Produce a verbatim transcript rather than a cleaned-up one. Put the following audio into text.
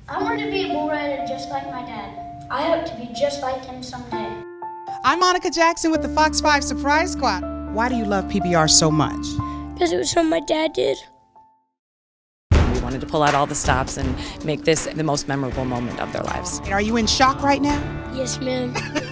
I want to be a bull rider just like my dad. I hope to be just like him someday. I'm Monica Jackson with the Fox five Surprise Squad. Why do you love P B R so much? Because it was something my dad did. We wanted to pull out all the stops and make this the most memorable moment of their lives. Are you in shock right now? Yes, ma'am.